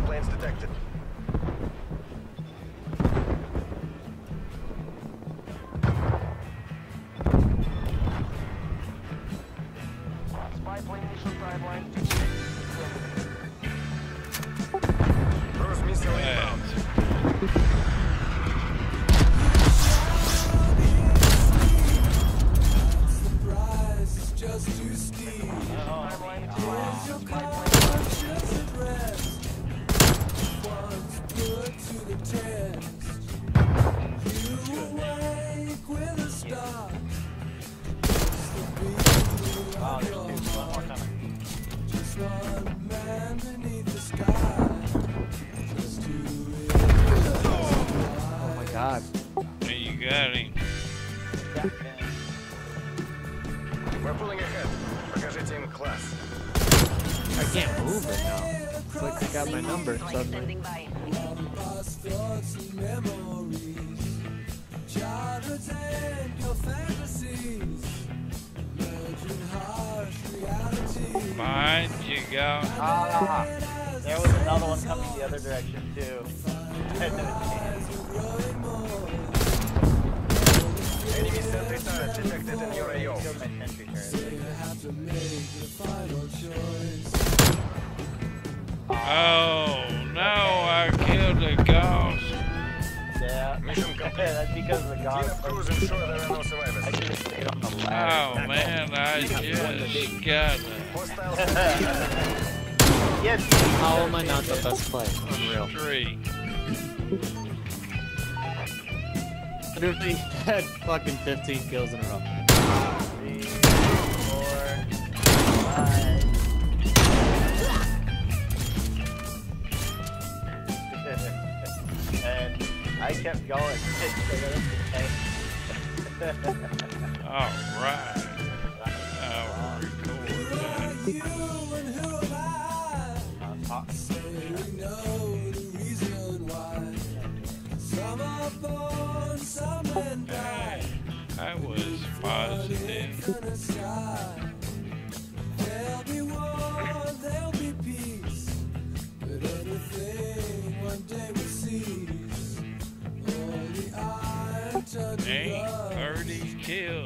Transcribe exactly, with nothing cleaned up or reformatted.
Spy planes detected. Spy plane mission sideline. Cruise missile inbound. Just too steep. Oh, Here's your conscious at rest. Once put to the test. You awake with a start. Just the beat of your heart. Just one man beneath the sky. Just do it. Oh my god. There you got him. We're pulling ahead. Покажите им класс. I can't move right now. It's like they got my number suddenly. Behind you go. Ah, there was another one coming the other direction too. I had no chance. Enemy sentry turret detected in your A O. Killed my sentry turret. Oh no, I killed a Goss. Yeah, Mission complete. that's because of the Clean Goss. up crews and ensure there are no survivors. I should have stayed on the Oh ladder. man, I just got it. Hostiles. Yes. How am I not the best player? Unreal. Three. Literally had fucking fifteen kills in a row. Three, four, five. And I kept going. All right. I'll record that. Hey, I was positive. There'll be war, there'll be peace, but everything one day will cease. All the iron touches Ain't thirty kills.